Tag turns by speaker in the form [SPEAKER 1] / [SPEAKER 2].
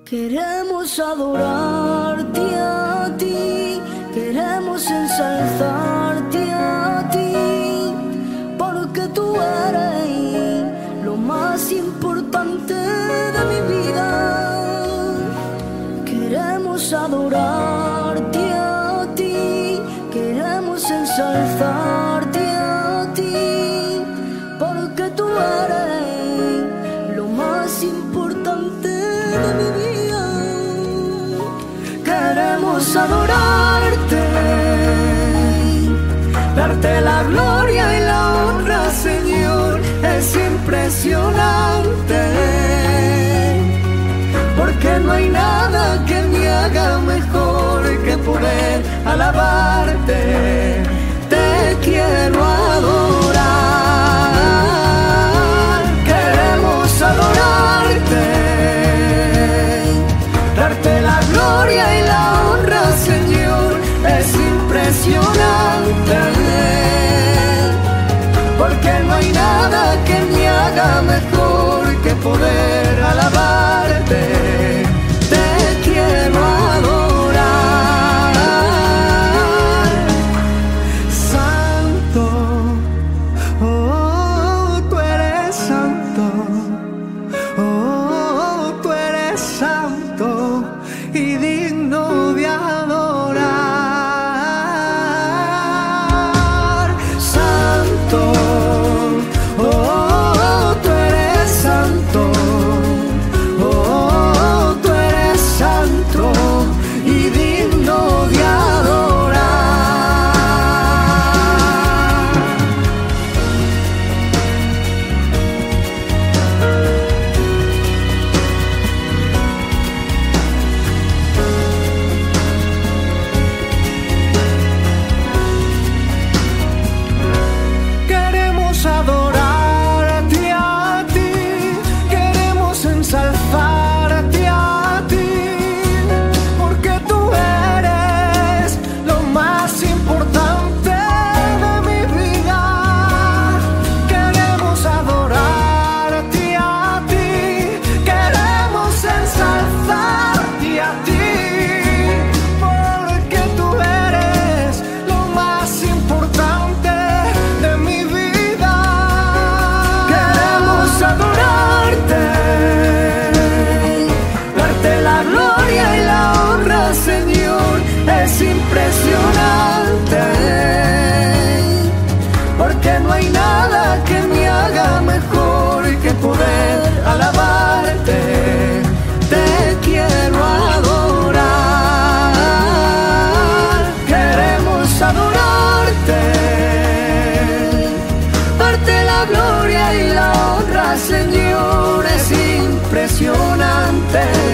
[SPEAKER 1] Queremos adorarte a ti, queremos ensalzarte a ti, porque tú eres lo más importante de mi vida. Queremos adorarte a ti, queremos ensalzarte a ti, porque tú eres lo más importante de mi vida. Queremos adorarte, darte la gloria y la honra, Señor. Es impresionante, porque no hay nada que me haga mejor que poder alabarte. Te quiero adorar, queremos adorarte, darte la gloria y la honra, Señor. Es impresionante, porque no hay nada que me haga mejor que poder alabarte. Te quiero adorar, Santo, oh, tú eres santo, oh, tú eres santo y digno de adorar. Santo, oh, tú eres santo, oh, tú eres santo y digno de adorar. Queremos adorarte a ti, queremos ensalzarte a ti, porque tú eres lo más importante de mi vida. Queremos adorarte a ti, queremos ensalzarte a ti, porque tú eres lo más importante de mi vida. Queremos adorarte, darte la gloria y la honra, Señor. Es impresionante, porque no hay nada que me haga mejor que poder alabarte. Te quiero adorar, queremos adorarte, darte la gloria y la honra, Señor. Es impresionante,